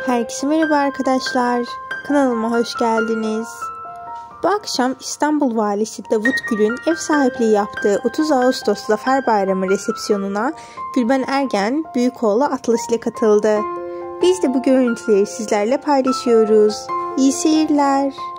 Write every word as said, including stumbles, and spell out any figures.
Herkese merhaba arkadaşlar. Kanalıma hoş geldiniz. Bu akşam İstanbul Valisi Davut Gül'ün ev sahipliği yaptığı otuz Ağustos Zafer Bayramı resepsiyonuna Gülben Ergen büyük oğlu Atlas ile katıldı. Biz de bu görüntüleri sizlerle paylaşıyoruz. İyi seyirler.